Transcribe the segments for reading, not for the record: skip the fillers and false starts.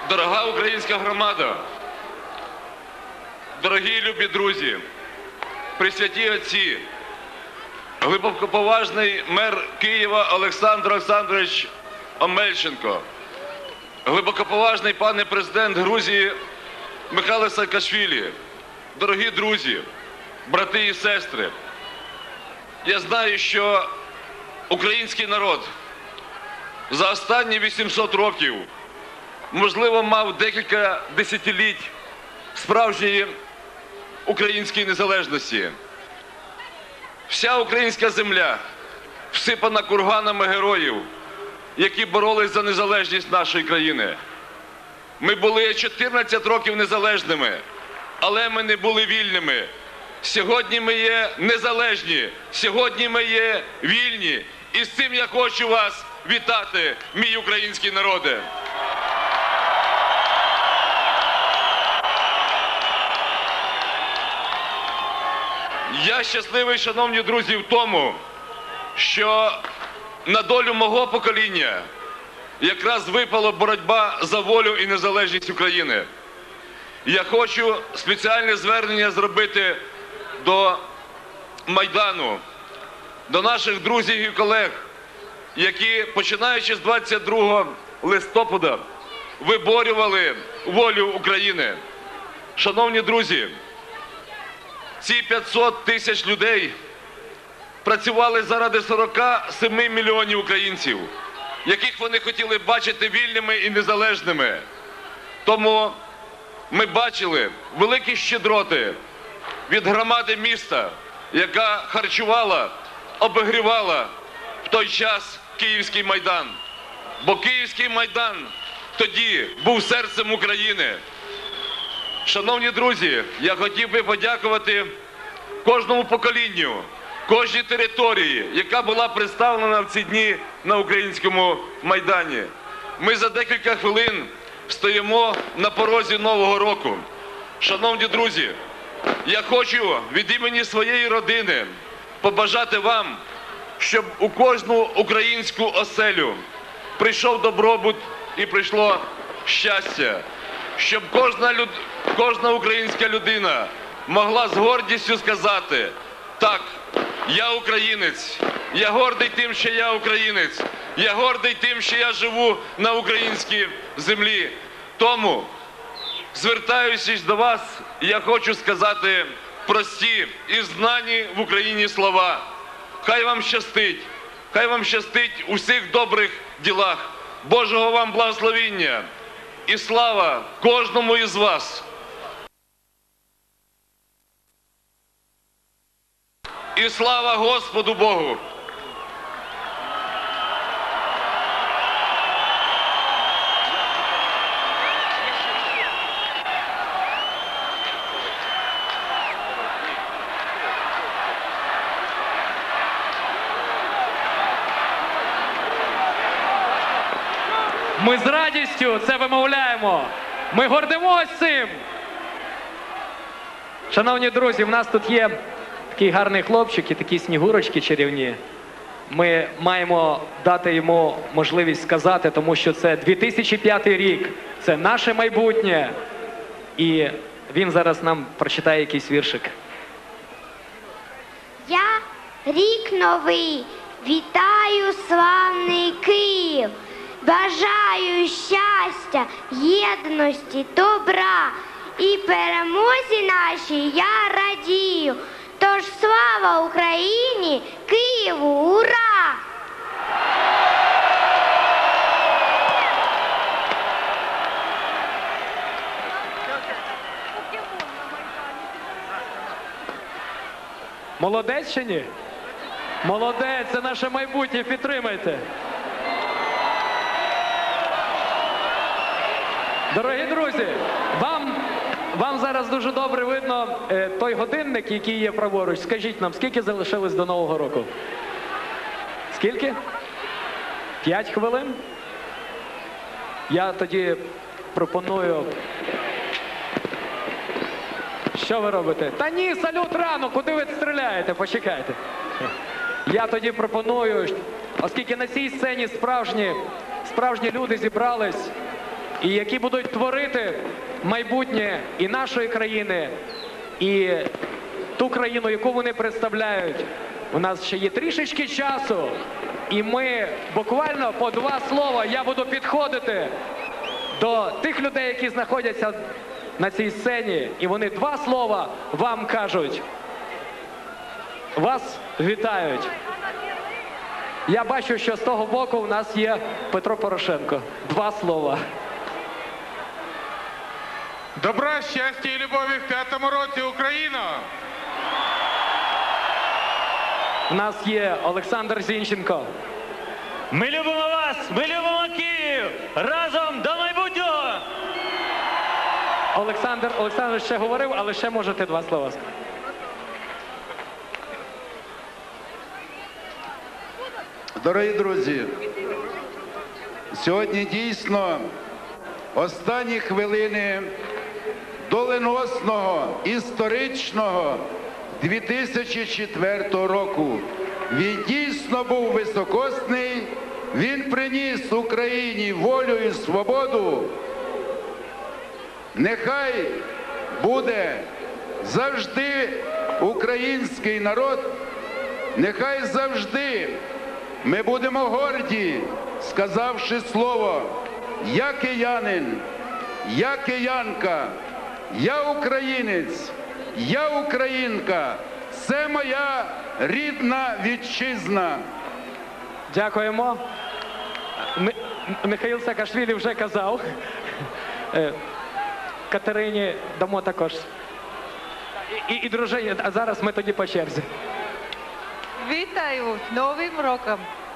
Дорога українська громада, дорогі любі друзі, пресвяті отці, глибокоповажний мер Києва Олександр Олександрович Омельченко, глибокоповажний пане президент Грузії Михайло Саакашвілі, дорогі друзі, брати і сестри, я знаю, що український народ за останні 800 років, можливо, мав декілька десятиліть справжньої української незалежності. Вся українська земля всипана курганами героїв, які боролись за незалежність нашої країни. Ми були 14 років незалежними, але ми не були вільними. Сьогодні ми є незалежні, сьогодні ми є вільні. І з цим я хочу вас вітати, мій український народе. Я щасливий, шановні друзі, в тому, що на долю мого покоління якраз випала боротьба за волю і незалежність України. Я хочу спеціальне звернення зробити до Майдану, до наших друзів і колег, які, починаючи з 22 листопада, виборювали волю України. Шановні друзі, ці 500 тисяч людей працювали заради 47 мільйонів українців, яких вони хотіли бачити вільними і незалежними. Тому ми бачили великі щедроти від громади міста, яка харчувала, обігрівала в той час Київський Майдан. Бо Київський Майдан тоді був серцем України. Шановні друзі, я хотів би подякувати кожному поколінню, кожній території, яка була представлена в ці дні на Українському Майдані. Ми за декілька хвилин стоїмо на порозі Нового року. Шановні друзі, я хочу від імені своєї родини побажати вам, щоб у кожну українську оселю прийшов добробут і прийшло щастя. Щоб кожна українська людина могла з гордістю сказати: так, я українець, я гордий тим, що я українець, я гордий тим, що я живу на українській землі. Тому, звертаючись до вас, я хочу сказати прості і знані в Україні слова. Хай вам щастить у всіх добрих ділах. Божого вам благословіння і слава кожному із вас. І слава Господу Богу! Ми з радістю це вимовляємо. Ми гордимось цим. Шановні друзі, в нас тут є такий гарний хлопчик і такі снігурочки чарівні. Ми маємо дати йому можливість сказати, тому що це 2005 рік, це наше майбутнє. І він зараз нам прочитає якийсь віршик. Я рік новий, вітаю славний Київ. Бажаю щастя, єдності, добра і перемозі нашій я радію. Тож слава Україні, Києву, ура! Молодець чи ні? Молодець, це наше майбутнє, підтримайте. Дорогі друзі, вам зараз дуже добре видно той годинник, який є праворуч. Скажіть нам, скільки залишилось до Нового року? Скільки? 5 хвилин? Я тоді пропоную... Що ви робите? Та ні, салют рано, куди ви стріляєте? Почекайте. Я тоді пропоную, оскільки на цій сцені справжні люди зібрались, і які будуть творити майбутнє і нашої країни, і ту країну, яку вони представляють. У нас ще є трішечки часу, і ми буквально по 2 слова я буду підходити до тих людей, які знаходяться на цій сцені, і вони 2 слова вам кажуть. Вас вітають. Я бачу, що з того боку у нас є Петро Порошенко. 2 слова. Добра, щастя і любові в 5-му році, Україно! У нас є Олександр Зінченко. Ми любимо вас! Ми любимо Київ! Разом до майбутнього! Олександр ще говорив, але ще можете 2 слова сказати. Дорогі друзі, сьогодні дійсно останні хвилини доленосного, історичного 2004 року. Він дійсно був високосний, він приніс Україні волю і свободу. Нехай буде завжди український народ, нехай завжди ми будемо горді, сказавши слово «Я киянин, я киянка, я українець, я українка, це моя рідна вітчизна». Дякуємо. Михаїл Саакашвілі вже казав. Катерині дамо також. І дружині, а зараз ми тоді по черзі. Вітаю з Новим роком!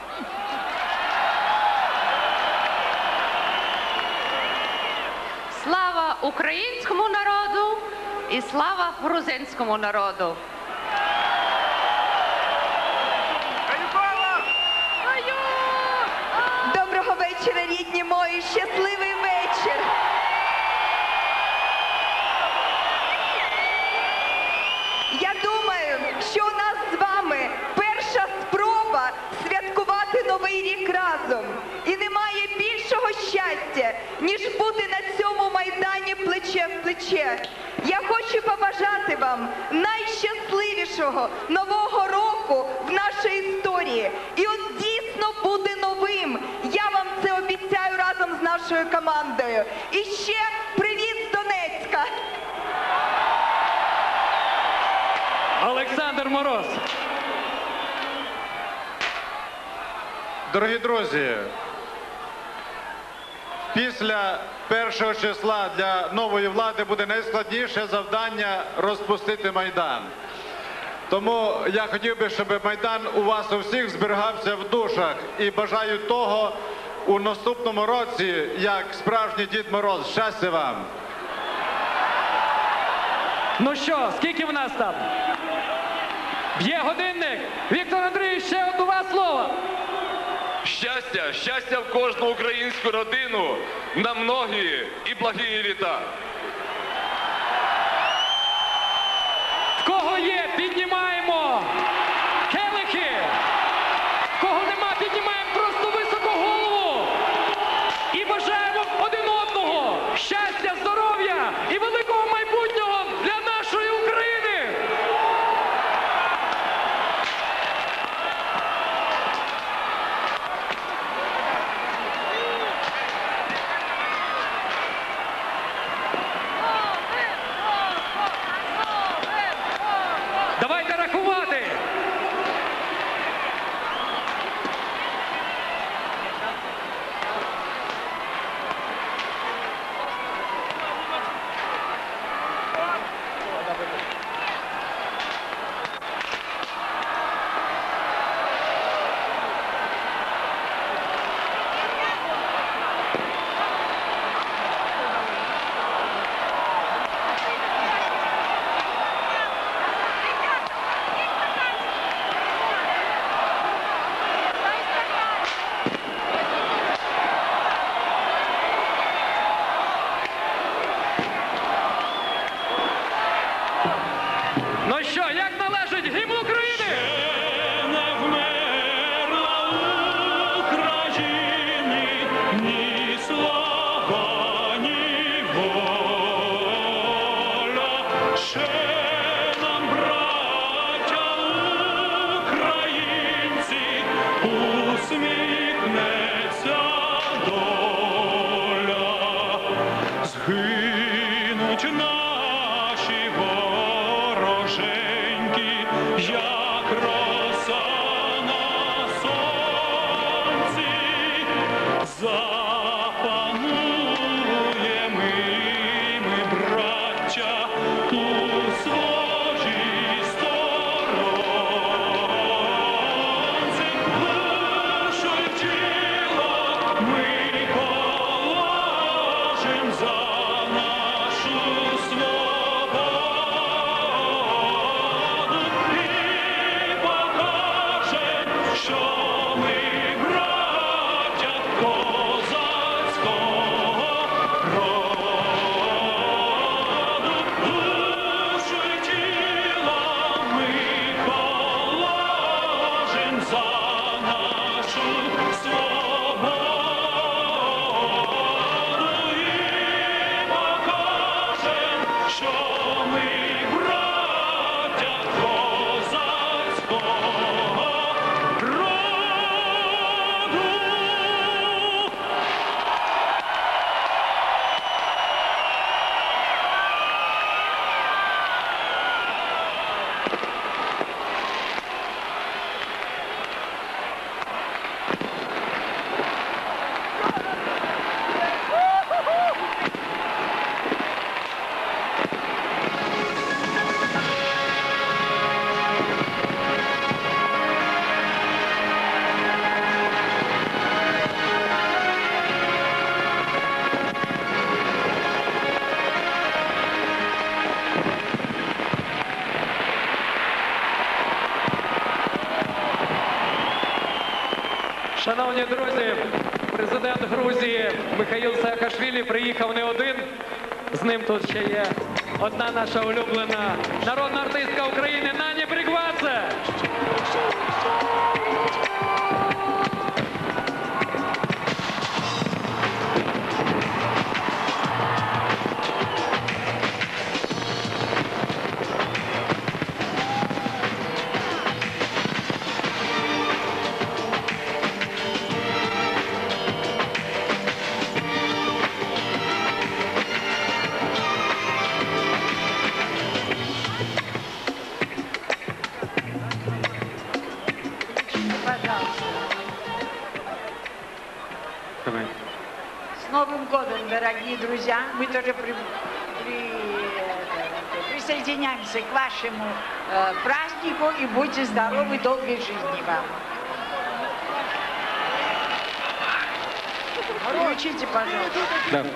Слава українському народу і слава грузинському народу! Доброго вечора, рідні мої! Щасливий вечір! Я думаю, що у нас з вами перша спроба святкувати Новий рік разом. І немає більшого щастя, ніж бути на цьому майдані плече в плече. Я хочу побажати вам найщасливішого Нового року в нашій історії. І от дійсно буде новим. Я вам це обіцяю разом з нашою командою. І ще привіт з Донецька! Олександр Мороз. Дорогі друзі, після 1 числа для нової влади буде найскладніше завдання розпустити Майдан. Тому я хотів би, щоб Майдан у вас у всіх зберігався в душах. І бажаю того у наступному році, як справжній Дід Мороз. Щастя вам! Ну що, скільки в нас там? Б'є годинник. Віктор Андрійович, ще 2 слова. Щастя, щастя в кожну українську родину на многі і благі літа. В кого є, піднімаємо келихи. В кого нема, піднімаємо просто високо голову. І бажаємо один одного щастя, здоров'я і великого майбутнього для нашої України. Давайте рахувати. усміхнеться доля, згинуть наші вороженьки, як роса на сонці, запануємо ми, браття, у своїй сторонці. Душу й тіло ми положим за нашу свободу і покажем, що ми браття козацького роду. Душу й тіло ми положим за нашу свободу і покажем, що ми браття козацького роду. Шановні друзі, президент Грузії Михаїл Саакашвілі приїхав не один. З ним тут ще є одна наша улюблена народна артистка України Нані Брігвадзе. С Новым годом, дорогие друзья! Мы тоже присоединяемся к вашему празднику и будьте здоровы, долгой жизни вам. Включите, пожалуйста. Да.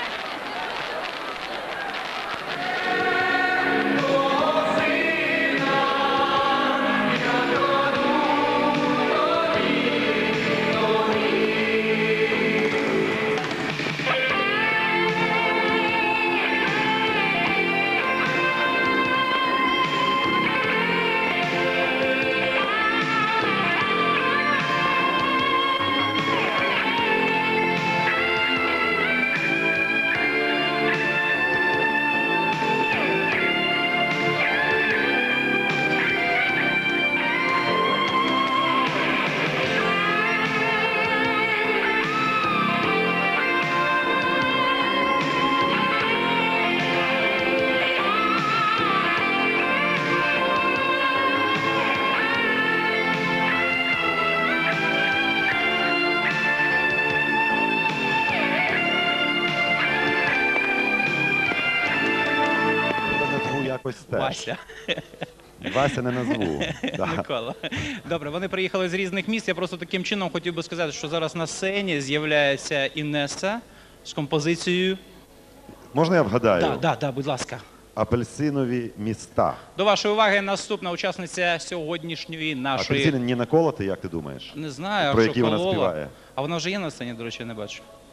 Вася. Вася не назву. Да. Микола. Добре, вони приїхали з різних міст. Я просто таким чином хотів би сказати, що зараз на сцені з'являється Інеса з композицією. Можна я вгадаю? Так, будь ласка. Апельсинові міста. До вашої уваги наступна учасниця сьогоднішньої нашої... Апельсини не наколоти, як ти думаєш? Не знаю, про що які вона колола. співає. А вона вже є на сцені, до речі, я не бачу.